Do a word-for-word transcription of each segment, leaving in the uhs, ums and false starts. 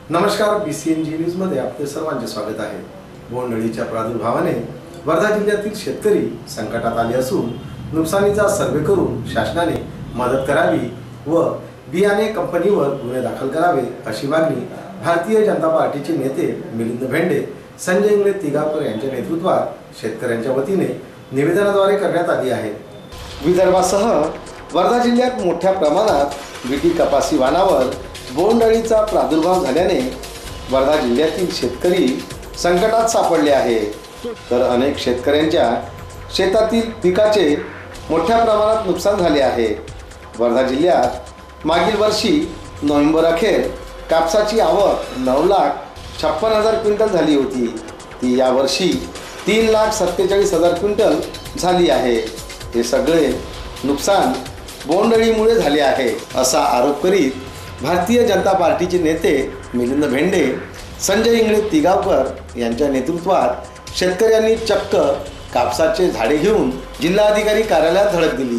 नमस्कार, बीसीएनजी न्यूज मध्ये आपले सर्वांचे स्वागत आहे। बोंडअळीच्या प्रादुर्भावाने वर्धा जिल्ह्यातील शेतकरी संकटात आले असून नुकसानीचा सर्वे करून शासनाने मदत करावी व बियाणे कंपनीवर गुन्हे दाखल करावे अशी मागणी भारतीय जनता पार्टीचे नेते मिलिंद भेंडे, संजय इंगळे तिगावकर यांच्या नेतृत्वात शेतकऱ्यांच्या वतीने निवेदनाद्वारे करण्यात आली आहे। विदर्भासह वर्धा जिल्ह्यात मोठ्या प्रमाणात विटी कपासी वाणावर बोंडअळीचा प्रादुर्भाव झाल्याने वर्धा जिल्ह्यातील शेतकरी संकटात सापडले आहे। तर अनेक शेतकऱ्यांच्या शेतातील पिकाचे मोठ्या प्रमाणात नुकसान झाले आहे। वर्धा जिल्ह्यात मागील वर्षी नोव्हेंबर अखेर कापसाची आवक नऊ लाख छप्पन हजार क्विंटल झाली होती, ती यावर्षी तीन लाख सत्तेचाळीस हजार क्विंटल झाली आहे। हे सगळे नुकसान बोंडअळीमुळे झाले आहे असा आरोप करीत भारतीय जनता पार्टीचे नेते मिलिंद भेंडे, संजय इंगळे तिगावकर यांच्या नेतृत्वात शेतकऱ्यांनी चक्क कापसाचे झाडे घेऊन जिल्हाधिकारी कार्यालयात धडक दिली।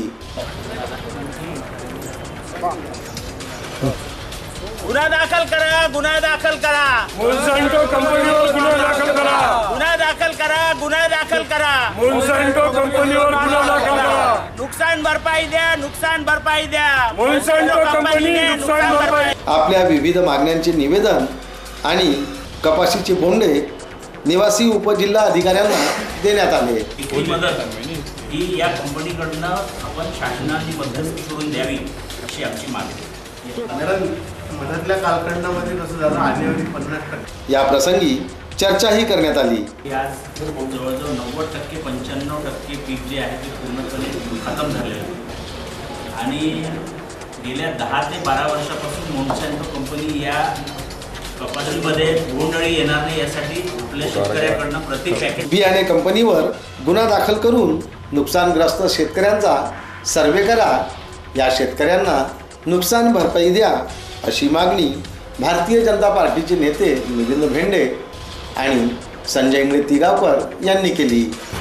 गुन्हा दाखल करा, गुन्हा दाखल करा, मोन्सॅन्टो कंपनीवर गुन्हा दाखल करा, गुन्हा दाखल करा, गुन्हा दाखल करा, मोन्सॅन्टो कंपनीवर गुन्हा दाखल करा, नुकसान भरपाई द्या, नुकसान भरपाई द्या, मोन्सॅन्टो कंपनीने नुकसान भरपाई। आपल्या विविध मागण्यांचे निवेदन आणि कपाशीचे बोंडे निवासी उपजिल्हा अधिकाऱ्यांना देण्यात आले। ही मदत ही या कंपनीकडनं आपण शासनाने मध्यस्थी करून द्यावी अशी आमची मागणी आहे। मधातल्या कालखंडामध्ये कसं झालं, आलेवाली पन्नास टक्के या प्रसंगी चर्चाही करण्यात आली। आज जवळजवळ नव्वद टक्के पंच्याण्णव टक्के पीक जे आहे ते पूर्णपणे खतम झालेलं आहे आणि गेल्या दहा ते बारा वर्षापासून मोन्सॅन्टो कंपनी या कपाशीमध्ये बोंडअळी येणार नाही यासाठी आपल्या शेतकऱ्याकडनं प्रति पॅकेट बियाणे कंपनीवर गुन्हा दाखल करून नुकसानग्रस्त शेतकऱ्यांचा सर्वे करा, या शेतकऱ्यांना नुकसान भरपाई द्या अशी मागणी भारतीय जनता पार्टीचे नेते मिलिंद भेंडे आणि संजय इंगळे तिगावकर यांनी केली।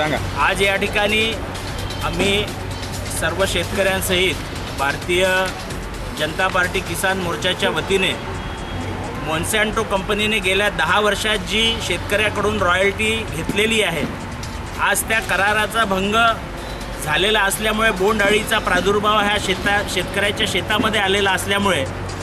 आज या ठिकाणी आम्ही सर्व शेतकऱ्यांसहित भारतीय जनता पार्टी किसान मोर्चाच्या वतीने मोन्सॅन्टो कंपनीने गेल्या दहा वर्षात जी शेतकऱ्याकडून रॉयल्टी घेतलेली आहे, आज त्या कराराचा भंग झालेला असल्यामुळे बोंडअळीचा प्रादुर्भाव ह्या शेता शेतकऱ्याच्या शेतामध्ये आलेला असल्यामुळे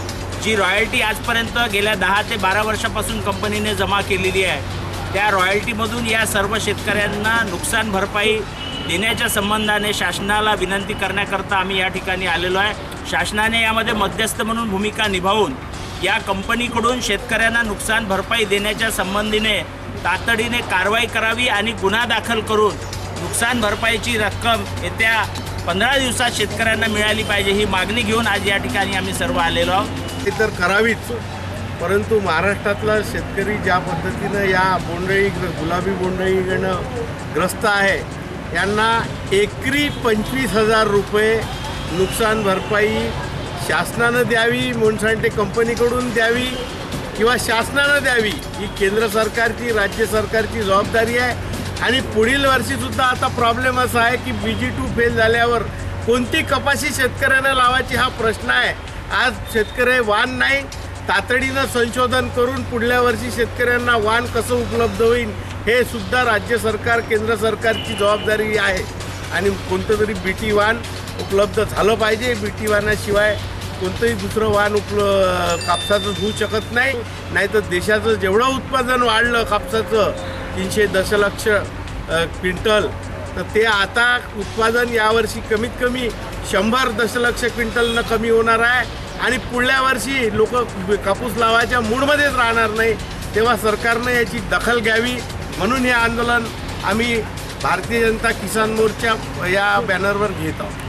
जी रॉयल्टी आजपर्यंत गेल्या दहा ते बारा वर्षापासून कंपनीने जमा केलेली आहे त्या रॉयल्टीमधून या सर्व शेतकऱ्यांना नुकसान भरपाई देण्याच्या संबंधाने शासनाला विनंती करण्याकरता आम्ही या ठिकाणी आलेलो आहे। शासनाने यामध्ये मध्यस्थ म्हणून भूमिका निभावून या कंपनीकडून शेतकऱ्यांना नुकसान भरपाई देण्याच्या संबंधीने तातडीने कारवाई करावी आणि गुन्हा दाखल करून नुकसान भरपाईची रक्कम येत्या पंधरा दिवसात शेतकऱ्यांना मिळाली पाहिजे ही मागणी घेऊन आज या ठिकाणी आम्ही सर्व आलेलो आहोत। ती तर करावीच, परंतु महाराष्ट्रातला शेतकरी ज्या पद्धतीनं या बोंडअळी गुलाबी बोंडअळीनं ग्रस्त आहे, यांना एकरी पंचवीस हजार रुपये नुकसान भरपाई शासनानं द्यावी, मोन्सॅन्टो कंपनीकडून द्यावी किंवा शासनानं द्यावी ही केंद्र सरकारची राज्य सरकारची जबाबदारी आहे। आणि पुढील वर्षीसुद्धा आता प्रॉब्लेम असा आहे की बी जी टू फेल झाल्यावर कोणती कपाशी शेतकऱ्यांना लावायची हा प्रश्न आहे। आज शेतकरी वाण नाही, तातडीनं संशोधन करून पुढल्या वर्षी शेतकऱ्यांना वाण कसं उपलब्ध होईल हे सुद्धा राज्य सरकार केंद्र सरकारची जबाबदारी आहे आणि कोणतं तरी बी टी वाण उपलब्ध झालं पाहिजे। बी टी वाणाशिवाय कोणतंही दुसरं वाण उपल कापसाचं होऊ शकत नाही। नाहीतर देशाचं जेवढं उत्पादन वाढलं कापसाचं तीनशे दशलक्ष क्विंटल, तर ते आता उत्पादन यावर्षी कमीत कमी शंभर दशलक्ष क्विंटलनं कमी होणार आहे आणि पुढल्या वर्षी लोक कापूस लावायच्या मूडमध्येच राहणार नाही। तेव्हा सरकारनं याची दखल घ्यावी, म्हणून हे आंदोलन आम्ही भारतीय जनता किसान मोर्चा या बॅनरवर घेत आहोत।